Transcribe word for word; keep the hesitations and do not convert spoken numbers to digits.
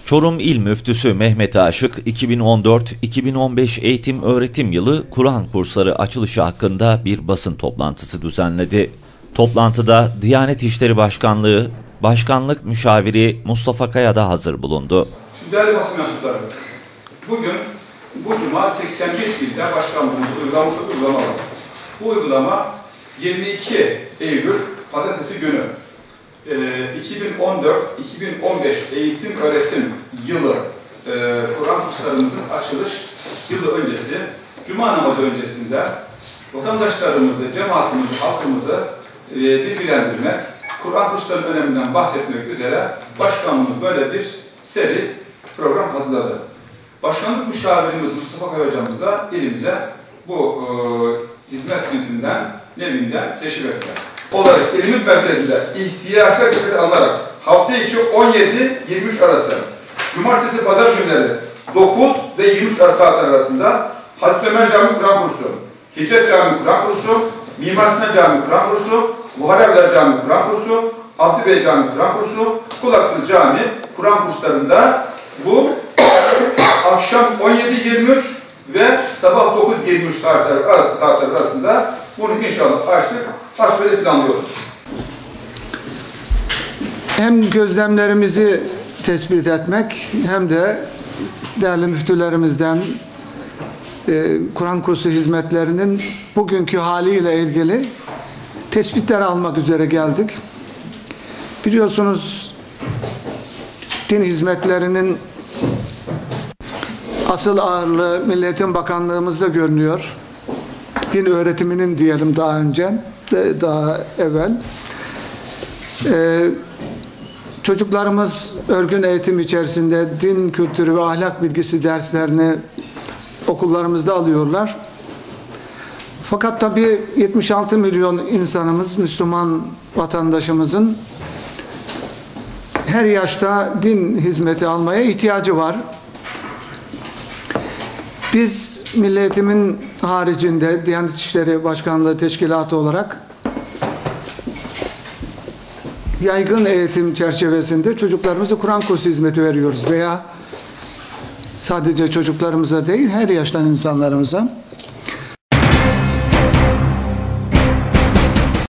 Çorum İl Müftüsü Mehmet Aşık, iki bin on dört iki bin on beş eğitim öğretim yılı Kur'an kursları açılışı hakkında bir basın toplantısı düzenledi. Toplantıda Diyanet İşleri Başkanlığı Başkanlık Müşaviri Mustafa Kaya da hazır bulundu. Şimdi değerli basın mensupları, bugün bu cuma seksen bir ilde başkanlığımız uygulamış uygulama var. Bu uygulama yirmi iki Eylül Pazartesi günü iki bin on dört iki bin on beş eğitim öğretim yılı e, Kur'an kurslarımızın açılış yılı öncesi, Cuma namazı öncesinde vatandaşlarımızı, cemaatimizi, halkımızı e, bilgilendirmek, Kur'an kurslarının öneminden bahsetmek üzere başkanımız böyle bir seri program hazırladı. Başkanlık müşavirimiz Mustafa Kaya hocamız da ilimize bu e, hizmet cinsinden, nevinden teşrif ettiler. Olarak ilimiz merkezinde ihtiyaçlar dikkate alınarak hafta içi on yedi yirmi üç arası, cumartesi pazar günleri dokuz ve yirmi üç saatler arasında Hazreti Ömer Camii Kur'an kursu, Hicret Camii Kur'an kursu, Mimar Sinan Camii Kur'an kursu, Buhari Evler Camii Kur'an kursu, Abdü Bey Camii Kur'an kursu, Kulaksız Camii Kur'an kurslarında bu akşam on yedi yirmi üç ve sabah dokuz yirmi üç saatler arası saatler arasında bunu inşallah açtık. Açmayı planlıyoruz. Hem gözlemlerimizi tespit etmek hem de değerli müftülerimizden e, Kur'an kursu hizmetlerinin bugünkü haliyle ilgili tespitler almak üzere geldik. Biliyorsunuz din hizmetlerinin asıl ağırlığı Milli Eğitim Bakanlığımızda görünüyor. Din öğretiminin diyelim daha önce, de, daha evvel. Ee, çocuklarımız örgün eğitim içerisinde din kültürü ve ahlak bilgisi derslerini okullarımızda alıyorlar. Fakat tabii yetmiş altı milyon insanımız, Müslüman vatandaşımızın her yaşta din hizmeti almaya ihtiyacı var. Biz Milli Eğitim'in haricinde Diyanet İşleri Başkanlığı Teşkilatı olarak yaygın eğitim çerçevesinde çocuklarımıza Kur'an kursu hizmeti veriyoruz veya sadece çocuklarımıza değil her yaştan insanlarımıza.